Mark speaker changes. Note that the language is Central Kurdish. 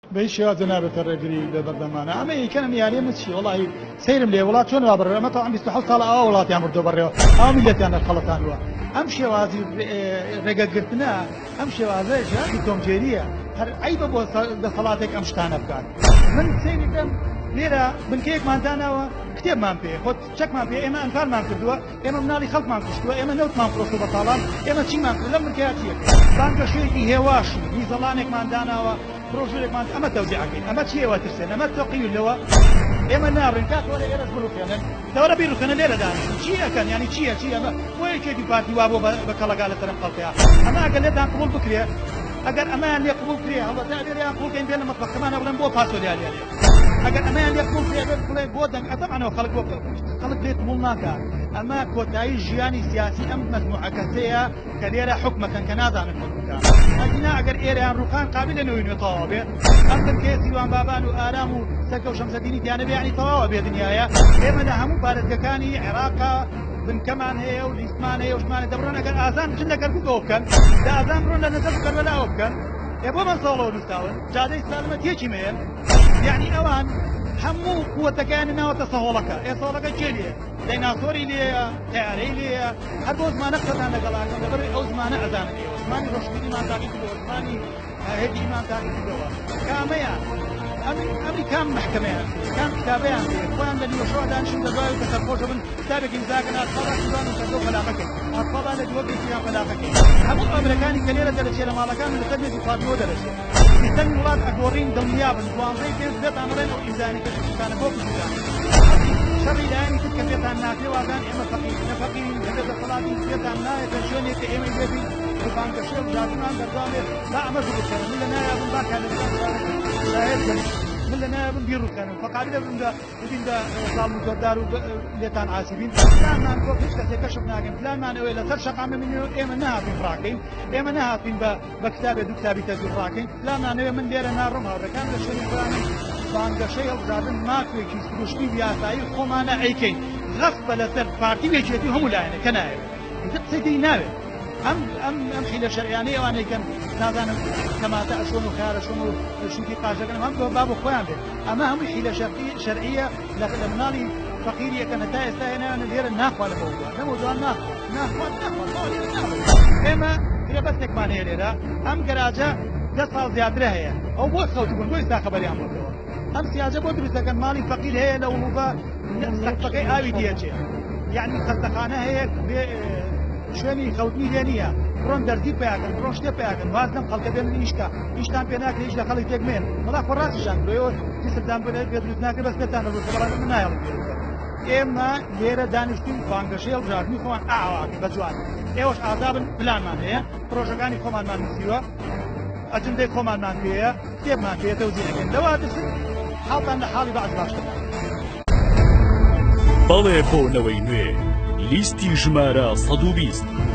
Speaker 1: بيشي جنابة الرجلي ببردمانة أما يكلم يعني مشي والله سيرم لي ولا شون بابر ما طبعا بيستحول طالع ولا تعمر دوبر أو ملتي أنا خلطان وا أمشي وازي رجع قرتنا أمشي وازي شو توم جيريا هر عيب أبو بصلاتك أمشتان أبكار من سيني كم ليرة بنكيك مانتانا كتير مان بيه خد شك مان بيه إما أنفال مان كردوا إما منالي خلق مان كشتوا إما نوت مان فروسو بطالان إما شيء مان كردوا لما كياتيك بانك شيء هواشي ميزلانك مانتانا بروجيك مان أما توزيعك أما شيء واترسل أما توقيو اللي هو إما نابرن كات ولا إيرس بروكيان دورة بيروكان الليلة داني شيء كان يعني شيء أما وين شيء بارتي وابو بكلا قال ترى قلتها أما أقل لدان قبول بكريه أجر أمان يقبل كريه الله تعالى يقبل كين بين المطبخ كمان أولاً بو فاسولي عليه أجر أمان يقبل كريه بقول بودن طبعاً هو خلق ليه قبولناك أما كوتاي جياني سياسي أم مجموعة كثيرة كليرة حكمة كان هذا من حكمك أجينا أجر إيران روخان قابل إنه ينطابه أمكن كيسي وان بابان وآرام وسكة وشمس ديني ديانة يعني طواب الدنيا إما نهم بارد كاني عراق بن كمان هي والإسمان هي وشمان دبرنا أجر آذان كنا كربو أوكن ده آذان رونا نزل كربلا أوكن يبغى من صالون نستاون جادي سالمة يجي ميل يعني أوان همو قوة كائننا وتصهولك يصهولك جيلية ديناصوري ليه تاري ليه هربوز ما نقصد أنا قلنا دبر أوز ما نأذان ليه عثماني رشدي ما تاكل عثماني هدي ما تاكل كاميا أمي كم محكمة كم كتابين وين الذي يشرع دان شو دبائي تسرقوش من كتابك إنزاجنا أطفال سودان وتدو خلاقك أطفال اللي وقت فيها خلاقك هم الأمريكاني كليرة درجة لما لكان من التجميع يقاتلوا درجة يستني ولاد أكورين دنيا بالجوان زي كيف بيت أمرين وإنساني كان فوق الإنسان شري لاني تتكلم عن ناس وعن إما فقير كذا الصلاة بيت عن ناس تشوني كإيمي بيبي وكان كشيء جاتنا درجة لا أمر بكرة من لنا يا ابن باك هذا من لنا بنديرو كانوا فقاعدين بندا صار مجدار وليتان عاسبين لا ما نقول هيك كشفنا كان لا ما نقول لا ترشق عم من إما نها في فراكين إما نها في بكتاب دكتابي تزور فراكين لا ما نقول من دير نارم هذا كان الشيء الفلاني بانك شيء زادن ما في كيس كشتي بياساي خمانة عيكين غصب لسر بارتي بيجيتي هم لا يعني كناية تقصدي ناوي أم حيلة شرعية وأنا كان نازن كما تأشون وخيار شون شو في قاجة كنا هم بابو خوان به أما هم حيلة شرعية لكن منالي فقيرية كانت تايستاهنا أنا غير الناخ ولا موضوع ده موضوع الناخ إما هي بس نكمان هي ليرة أم كراجة دست زيادة هي أو بوس خوت يقول بوس دا خبر يعمل أم سياجة بودرس لكن مالي فقير هي لو مبا سقطة آوي ديجة يعني خلتخانة هي شوێنی خەوتنی لێ نییە بڕۆن دەردی پیاکەن بڕۆن شتێ پیاکەن وازدەم خەڵکە بێن ئیشکە ئیشتان پێ ناکرێت هیچ لە خەڵک تێکمێن بەڵا خۆ ڕاستیشان برۆیەوە سەردان بێت دروست ناکرێت بەس بێتانە ڕوو بەڵام من نایەڵ ئێمە لێرە دانیشتین بانگەشەی هەڵبژاردننی خۆمان ئاواکە بە جوان ئێوەش ئازابن پلانمان هەیە پرۆژەکانی خۆمانمان نووسیوە ئەجندەی خۆمانمان پێەیە کتێبمان پێ تەوزیعەکەین لەوا دەچن حاڵتان لە حاڵی بەعز باشتر
Speaker 2: بەڵێ بۆ نەوەی نوێ لیستی ژمارە 120